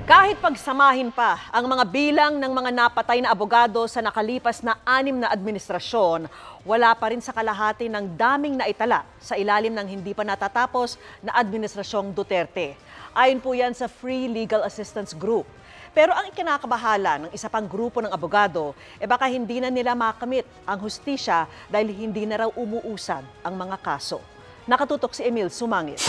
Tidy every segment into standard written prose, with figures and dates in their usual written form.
Kahit pagsamahin pa ang mga bilang ng mga napatay na abogado sa nakalipas na 6 na administrasyon, wala pa rin sa kalahati ng daming naitala sa ilalim ng hindi pa natatapos na Administrasyong Duterte. Ayon po yan sa Free Legal Assistance Group. Pero ang ikinakabahala ng isa pang grupo ng abogado, baka hindi na nila makamit ang hustisya dahil hindi na raw umuusad ang mga kaso. Nakatutok si Emil Sumangil.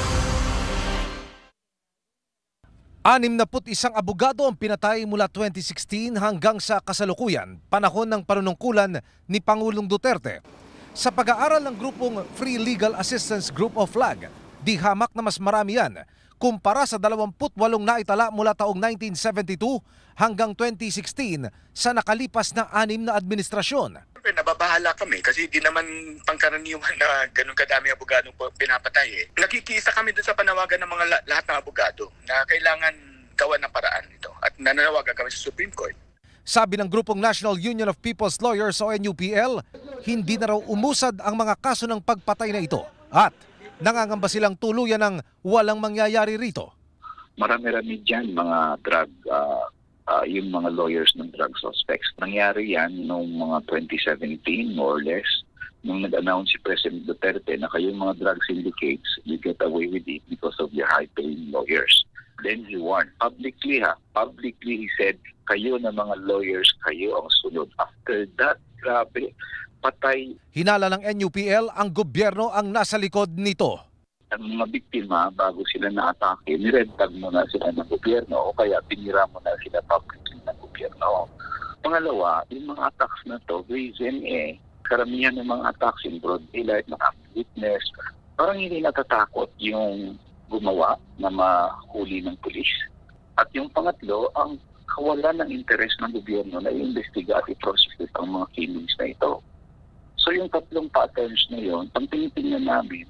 61 abogado ang pinatay mula 2016 hanggang sa kasalukuyan, panahon ng panunungkulan ni Pangulong Duterte. Sa pag-aaral ng grupong Free Legal Assistance Group of FLAG, di hamak na mas marami yan kumpara sa 28 naitala mula taong 1972 hanggang 2016 sa nakalipas na 6 na administrasyon. Nababahala kami kasi di naman pangkaraniwan na ganun kadami abogado pinapatay eh. Nakikisa kami dun sa panawagan ng mga lahat ng abogado na kailangan gawan ng paraan ito at nananawagan kami sa Supreme Court. Sabi ng grupong National Union of People's Lawyers o NUPL, hindi na raw umusad ang mga kaso ng pagpatay na ito at nangangamba silang tuluyan ng walang mangyayari rito. Marami-rami dyan mga drug yung mga lawyers ng drug suspects. Nangyari yan noong mga 2017 more or less, nung nag-announce si President Duterte na kayong mga drug syndicates, you get away with it because of your high-paying lawyers. Then he warned publicly, he said, kayo na mga lawyers, kayo ang sunod. After that, grabe, patay. Hinala ng NUPL ang gobyerno ang nasa likod nito. Ang mga biktima, bago sila na-atake, niredtag muna sila ng gobyerno o kaya pinira muna sila publicly ng gobyerno. Pangalawa, yung mga attacks na to, reason karamihan ng mga attacks in broad daylight, mga witness, parang hindi natatakot yung gumawa na mahuli ng pulis. At yung pangatlo, ang kawalan ng interest ng gobyerno na i-investigate at i-prosecute ang mga killings na ito. So yung tatlong patterns na yun, pang tinitingnan namin,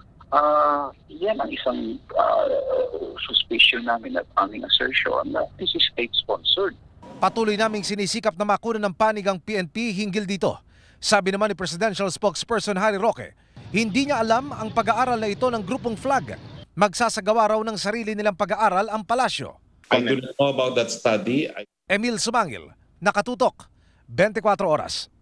yan ang isang suspicion namin at aming assertion na this is state-sponsored. Patuloy naming sinisikap na makunan ng panig ang PNP hinggil dito. Sabi naman ni Presidential Spokesperson Harry Roque, hindi niya alam ang pag-aaral na ito ng grupong FLAG. Magsasagawa raw ng sarili nilang pag-aaral ang palasyo. I do not know about that study. Emil Sumangil, Nakatutok, 24 Oras.